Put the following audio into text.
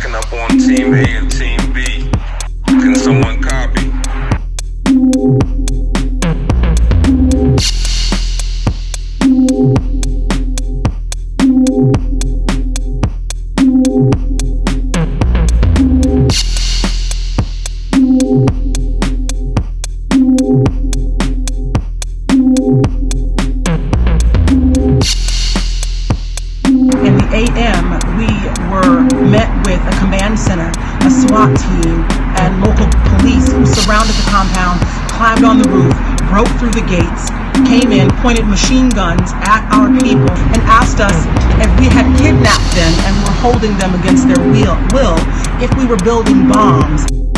Picking up on Team A and Team B. Can someone copy? In the AM, we were met with a command center, a SWAT team, and local police who surrounded the compound, climbed on the roof, broke through the gates, came in, pointed machine guns at our people, and asked us if we had kidnapped them and were holding them against their will if we were building bombs.